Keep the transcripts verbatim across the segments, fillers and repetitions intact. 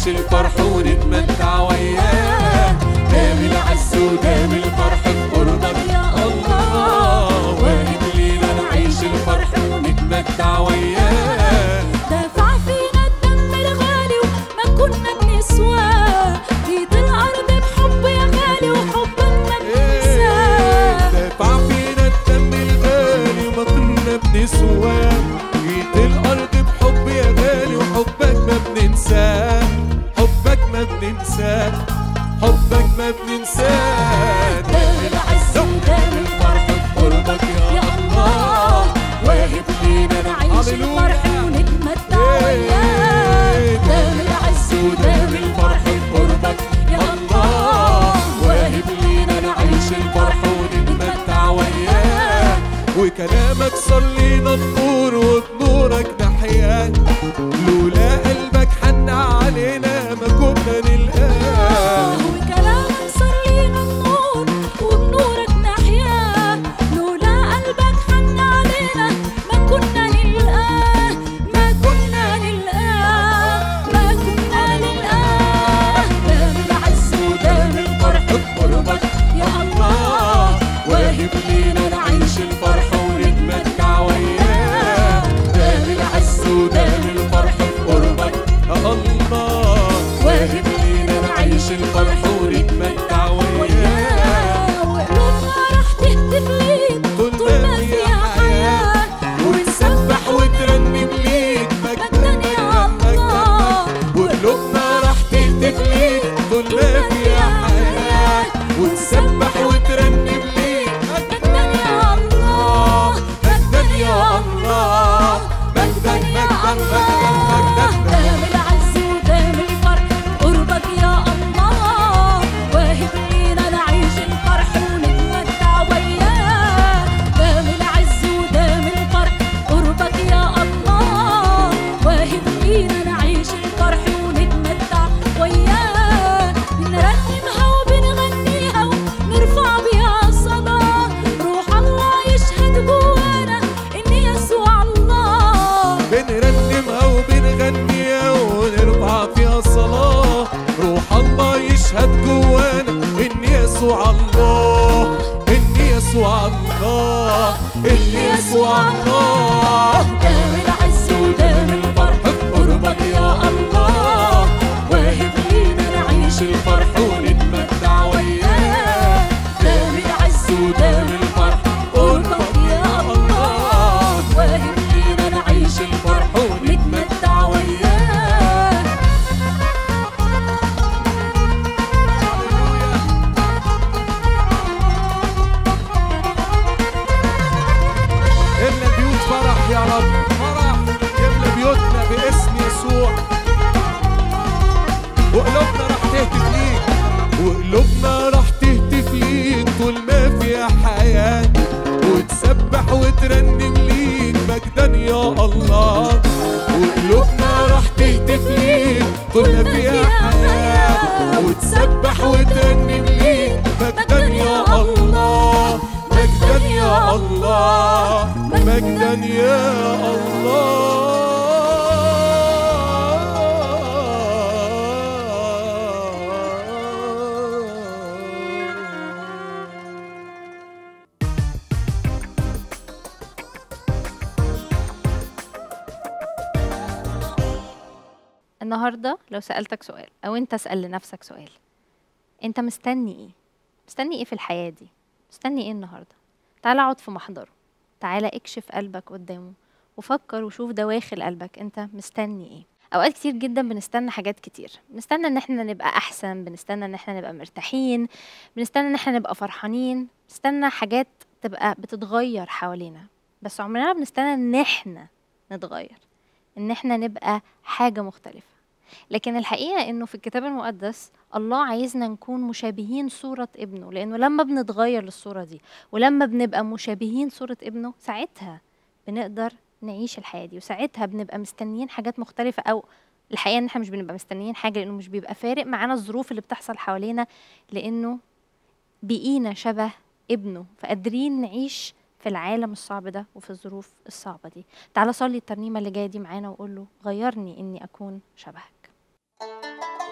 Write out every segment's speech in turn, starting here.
نعيش الفرح ونتمتع وياه. دام العز ودام الفرح بقربك يا الله، واهب لينا نعيش الفرح ونتمتع وياه. دافع فينا الدم الغالي وما كنا بنسواه، جيت الأرض بحب يا غالي وحبك ما بننساه. دافع فينا الدم الغالي وما كنا بنسواه، جيت الأرض بحب يا غالي وحبك ما بننساه. حبك ما بننساه، حبك ما بننساه. دام العز ودام الفرح بقربك يا الله، واهب لينا نعيش الفرح ونتمتع وياه. دام العز ودام الفرح بقربك يا الله، واهب لينا نعيش الفرح ونتمتع وياه. وكلامك صلينا النور وبنورك نحياه، لولا قلبك حن علينا ما كنا نلقاه. وكلامك صار لينا النور وبنورك نحياه، لولا قلبك حن علينا ما كنا نلقاه. ما كنا نلقاه، ما كنا نلقاه. دام العز ودام الفرح بقربك يا الله، واهب لينا نعيش الفرح ونتمتع وياه. دام العز ودام الفرح بقربك يا الله، واهب لينا نعيش الفرح ونتمتع وياه. وقلوبنا رح تهتف ليك طول ما فيها حياة، ونسبح وترنم ليك مجدا يا الله. وقلوبنا رح تهتف ليك طول ما فيها حياة، ونسبح وترنم ليك مجدا يا الله، مجدا يا الله، مجدا مجدا مجدا مجدا. دام العز ودام الفرح قربك يا الله، واهب لينا نعيش الفرح ونتمتع وياه. دام العز ودام الفرح قربك يا الله، واهب لينا نعيش الفرح ونتمتع وياه. بنرنمها وبنغنيها ونرفع بيها صلاة، روح الله يشهد جوانا إن يسوع الله. بنرنمها وبنغنيها ونرفع فيها صلاة، روح الله يشهد جوانا إن يسوع الله، إن يسوع الله، إن يسوع الله. دام العز ودام الفرح بقربك يا الله، واهب لينا نعيش الفرح ونتمتع وياه. دام العز ودام الفرح بقربك يا الله، واهب لينا نعيش الفرح ونتمتع وياه. املى البيوت فرح يا رب، فرح املى بيوتنا باسم يسوع. وقلوبنا رح تهتف ليك، وقلوبنا رح تهتف ليك طول ما فيها حياة، وتسبح وترنم ليك مجدا يا الله. وقلوبنا رح تهتف ليك طول ما فيها حياة، وتسبح وترنم ليك مجدا يا الله، مجدا يا الله، مجدا يا الله. النهارده لو سألتك سؤال او انت اسأل لنفسك سؤال، انت مستني ايه؟ مستني ايه في الحياة دي؟ مستني ايه النهارده؟ تعال اقعد في محضره، تعال اكشف قلبك قدامه وفكر وشوف دواخل قلبك انت مستني ايه. اوقات كتير جدا بنستنى حاجات كتير، بنستنى ان احنا نبقى احسن، بنستنى ان احنا نبقى مرتاحين، بنستنى ان احنا نبقى فرحانين، بنستنى حاجات تبقى بتتغير حوالينا، بس عمرنا ما بنستنى ان احنا نتغير، ان احنا نبقى حاجة مختلفة. لكن الحقيقة انه في الكتاب المقدس الله عايزنا نكون مشابهين صورة ابنه، لانه لما بنتغير للصورة دي ولما بنبقى مشابهين صورة ابنه ساعتها بنقدر نعيش الحياة دي، وساعتها بنبقى مستنيين حاجات مختلفة. او الحقيقة ان احنا مش بنبقى مستنيين حاجة، لانه مش بيبقى فارق معانا الظروف اللي بتحصل حوالينا، لانه بقينا شبه ابنه، فقادرين نعيش في العالم الصعب ده وفي الظروف الصعبة دي. تعالى صلي الترنيمة اللي جاية دي معانا وقول له غيرني اني اكون شبهك.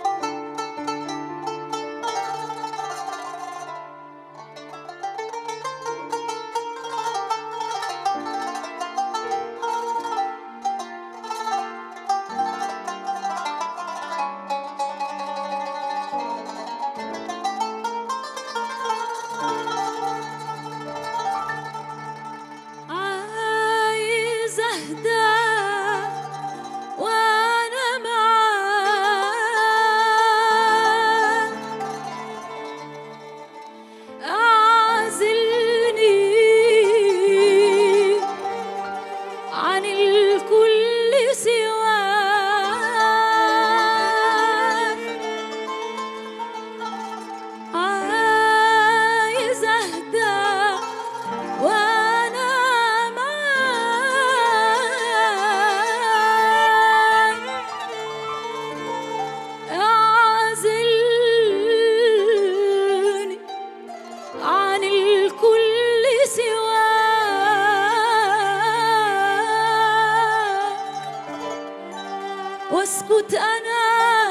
واسكت أنا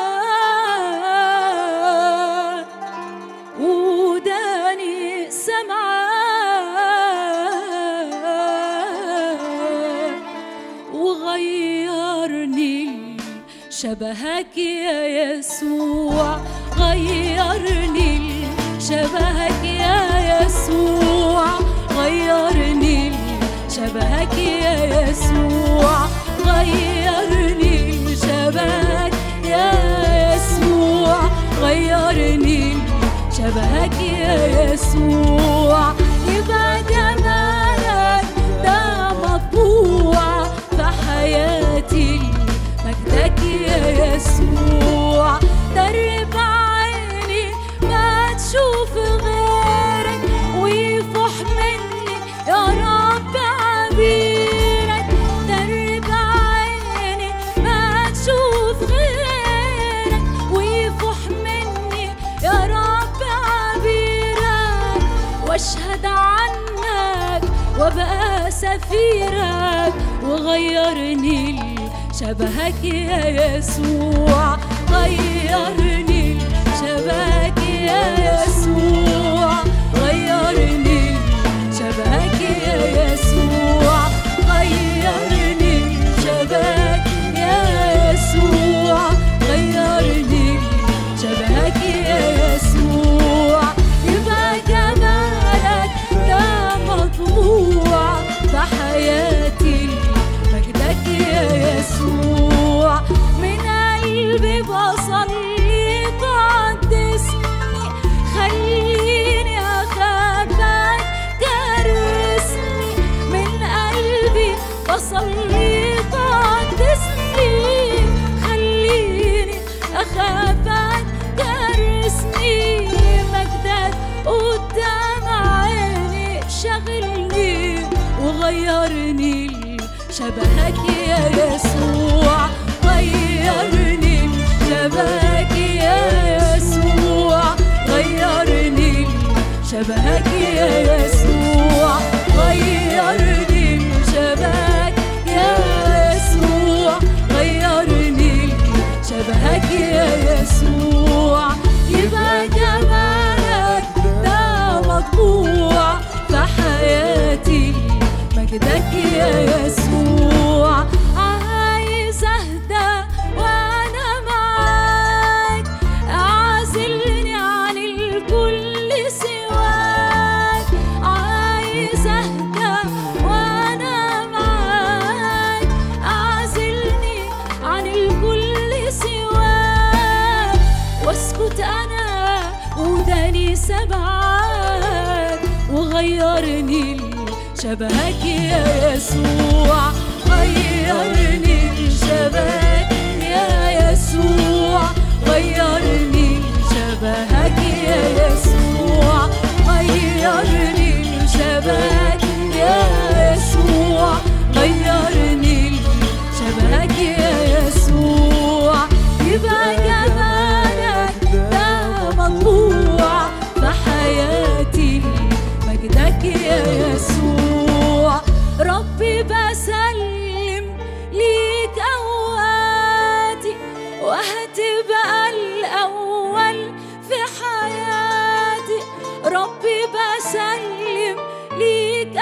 وداني سمعة وغيرني شبهك يا يسوع، غيرني شبهك يا يسوع، غيرني شبهك يا يسوع، غيرني شبهك يا يسوع، غيرني شبهك يا يسوع. يبقى جمالك ده مطبوع في حياتي، مجدك يا يسوع. درب عيني ما تشوف غيرك ويفح مني يا رب عبيرك، درب عيني ما تشوف غيرك ويفح مني يا رب عبيرك، واشهد عنك وابقى سفيرك، وغيرني شبهك يا يسوع، غيرني شبهك يا يسوع، غيرني شبهك يا يسوع، غيرني شبهك يا يسوع، غيرني شبهك يا يسوع. يبقى جمالك ده مطبوع في حياتي، مجدك يا يسوع. من قلبي بصلي قدسني، خليني أخافك كرسني، من قلبي بصلي قدسني، خليني أخافك كرسني، مجدك قدام عيني شغلني وغيرني شبهك يا يسوع، غيرني شبهك يا يسوع، غيرني شبهك يا يسوع، غيرني شبهك يا يسوع، غيرني شبهك يا يسوع. يبقى جمالك ده مطبوع في حياتي، مجدك يا يسوع. عايز اهدى وانا معاك، اعزلني عن الكل سواك، عايز اهدى وانا معاك، اعزلني عن الكل سواك، واسكت انا وداني سمعك، وغيرني شبهك يا يسوع، غيرني شبهك يا يسوع، غيرني شبهك يا يسوع، غيرني شبهك يا يسوع، غيرني شبهك يا يسوع. يبقى جمالك ده مطبوع في حياتي، مجدك يا يسوع. ربي بسلم ليك أوقاتي، وهتبقى الأول في حياتي، ربي بسلم ليك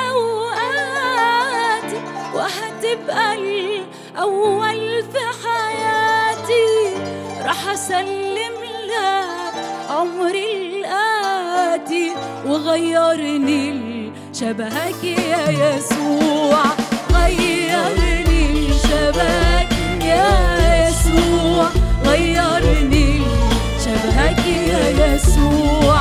أوقاتي، وهتبقى الأول في حياتي، راح أسلم لك عمري الآتي، وغيرني شبهك يا يسوع، غيرني شبهك يا يسوع، غيرني شبهك يا يسوع،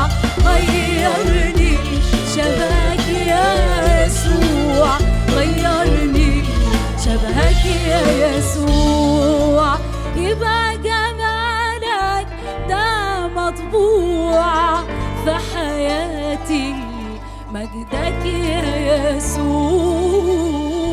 غيرني شبهك يا يسوع، غيرني شبهك يا يسوع. يبقى جمالك ده مطبوع في حياتي، مجدك يا يسوع.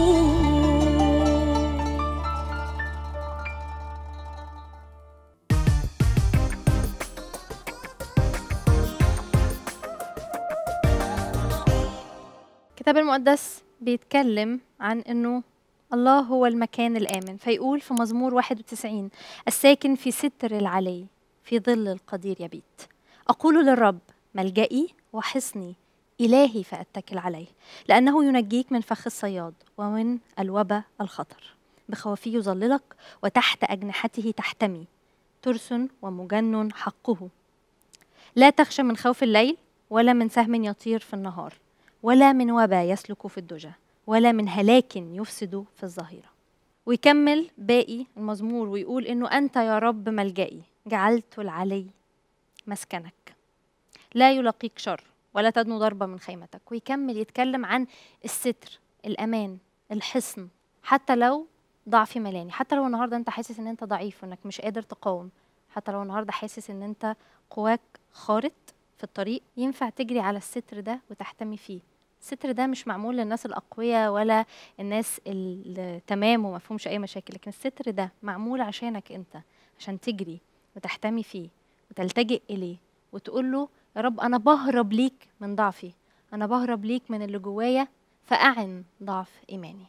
الكتاب المقدس بيتكلم عن انه الله هو المكان الآمن. فيقول في مزمور واحد وتسعين: الساكن في ستر العلي في ظل القدير يبيت. أقول للرب ملجئي وحصني، إلهي فأتكل عليه، لأنه ينجيك من فخ الصياد ومن الوبا الخطر. بخوافيه يظللك وتحت أجنحته تحتمي، ترس ومجن حقه. لا تخشى من خوف الليل، ولا من سهم يطير في النهار، ولا من وبا يسلك في الدجى، ولا من هلاك يفسد في الظهيرة. ويكمل باقي المزمور ويقول إنه أنت يا رب ملجئي، جعلت العلي مسكنك، لا يلاقيك شر ولا تدنو ضربة من خيمتك. ويكمل يتكلم عن الستر، الأمان، الحصن. حتى لو ضعفي ملاني، حتى لو النهاردة أنت حاسس إن أنت ضعيف وإنك مش قادر تقاوم، حتى لو النهاردة حاسس إن أنت قواك خارط في الطريق، ينفع تجري على الستر ده وتحتمي فيه. الستر ده مش معمول للناس الأقوياء ولا الناس التمام ومفهومش أي مشاكل، لكن الستر ده معمول عشانك أنت، عشان تجري وتحتمي فيه وتلتجئ إليه وتقول له يا رب أنا بهرب ليك من ضعفي، أنا بهرب ليك من اللي جوايا، فأعن ضعف إيماني.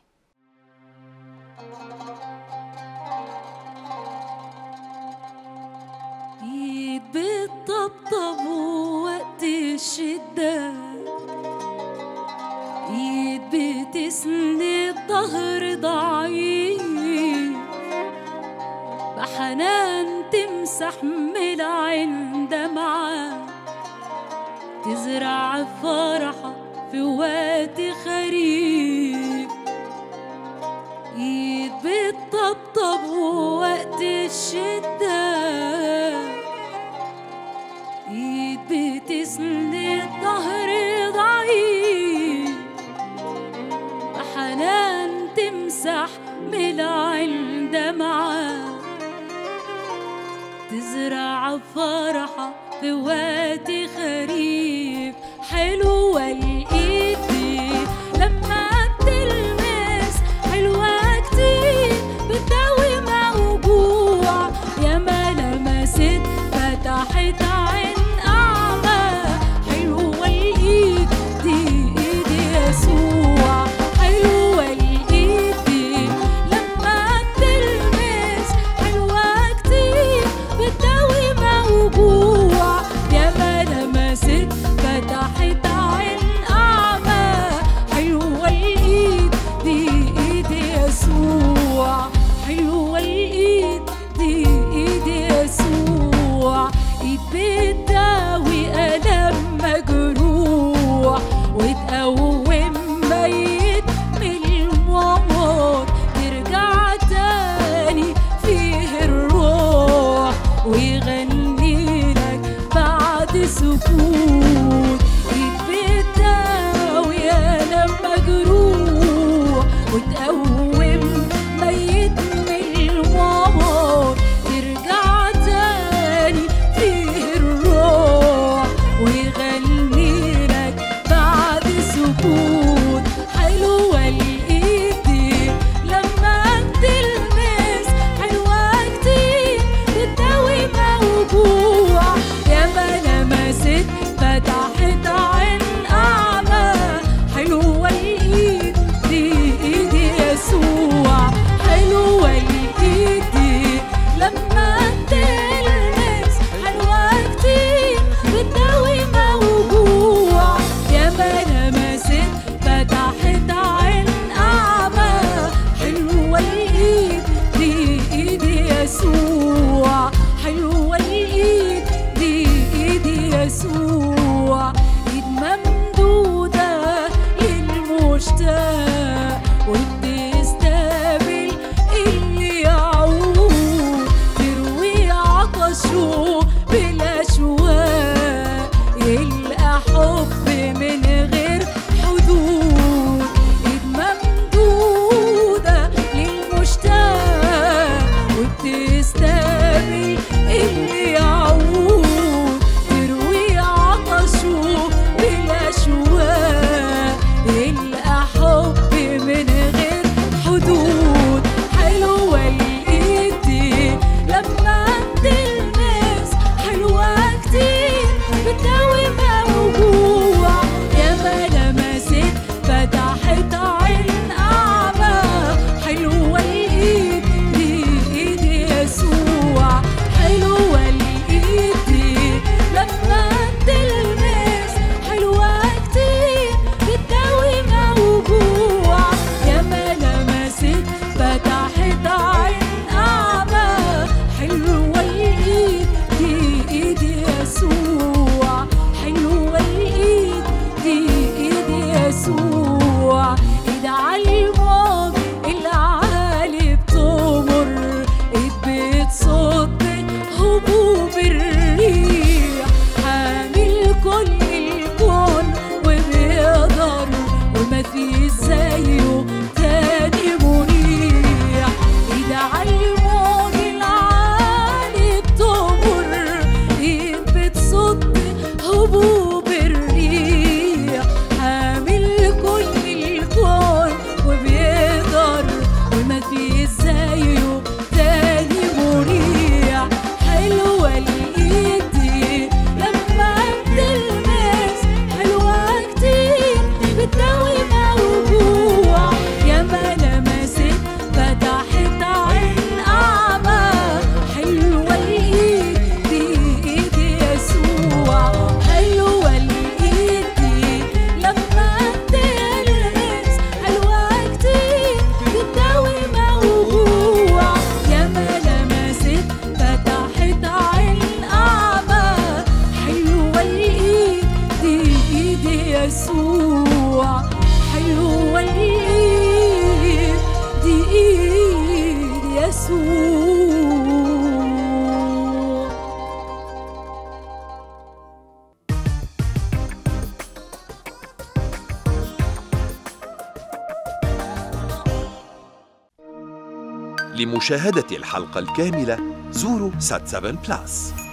ايد بتطبطب وقت الشدة، ايد بتسند ظهر ضعيف، بحنان تمسح من العين دمعة، تزرع فرحة في وقت خريف. ايد بتطبطب وقت الشدة، ايد بتسند ظهر ضعيف، بحنان تمسح من العين دمعة، تزرع فرحة في وقت خريف. حلوة الإيد دي لما بتلمس، حلوة كتير بتداوي موجوع، ياما لمست فتحت عين أعمى. حلوة الإيد دي إيد يسوع، حلوة الإيد دي لما بتلمس، حلوة كتير بتداوي موجوع، ياما لمست فتحت عين أعمى. حلوة الإيد دي إيد يسوع، حلوة الإيد دي إيد يسوع. إيد بتداوي ألم مجروح، وتقوم ميت من الموت، ترجع تاني فيه الروح، ويغني لك بعد سكوت. إيد بتداوي ألم مجروح، وتقوم ميت من الموت، ترجع تاني فيه الروح، ويغني لك بعد سكوت. حلوة الإيد دي لما بتلمس، حلوة كتير بتداوي موجوع، ياما لمست فتحت عين أعمى. حلوة الإيد دي إيد يسوع، حلوة الإيد دي لما بتلمس، حلوة كتير بتداوي موجوع، ياما لمست فتحت عين أعمى. حلوة الإيد دي إيد يسوع، حلوة الإيد دي إيد يسوع. إيد ممدودة للمشتاق، وبتستقبل اللي يعود، تروي عطشه بالأشواق، يلقى حب من غير حدود. إيد ممدودة للمشتاق، وبتستقبل اللي يعود، تروي عطشه بالأشواق، يلقى حب حلوة الإيد دي إيد يسوع، حلوة الإيد دي إيد يسوع. لمشاهدة الحلقة الكاملة زوروا سات سفن بلاس.